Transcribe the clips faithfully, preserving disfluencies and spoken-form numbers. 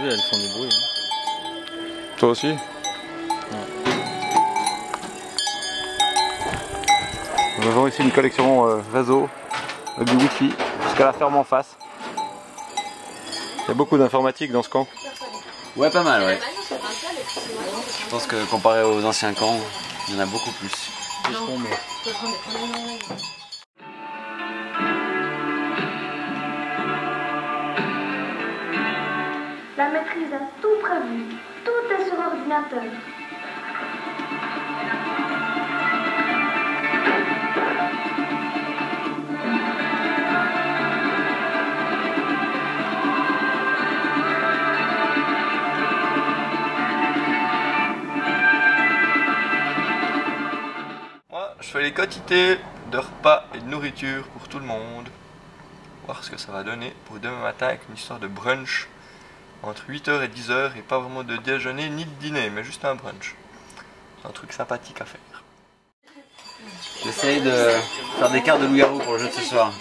elles font du bruit. Toi aussi? Ouais. Nous avons ici une collection euh, réseau avec du wifi jusqu'à la ferme en face. Il y a beaucoup d'informatique dans ce camp. Ouais, pas mal, ouais. Je pense que comparé aux anciens camps, il y en a beaucoup plus. La maîtrise a tout prévu. Tout est sur ordinateur. Moi, je fais les quantités de repas et de nourriture pour tout le monde. Voir ce que ça va donner pour demain matin avec une histoire de brunch entre huit heures et dix heures et pas vraiment de déjeuner ni de dîner, mais juste un brunch. C'est un truc sympathique à faire. J'essaye de faire des cartes de loup-garou pour le jeu de ce soir.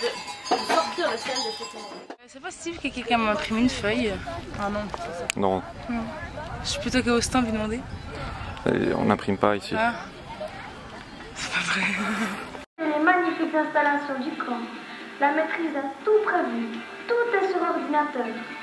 C'est possible que quelqu'un m'imprime une feuille? Ah non, c'est ça. Non. non. Je suis plutôt qu'à Austin lui demander. Et on n'imprime pas ici. Ah. C'est pas vrai. Les magnifiques installations du camp. La maîtrise a tout prévu. Tout est sur ordinateur.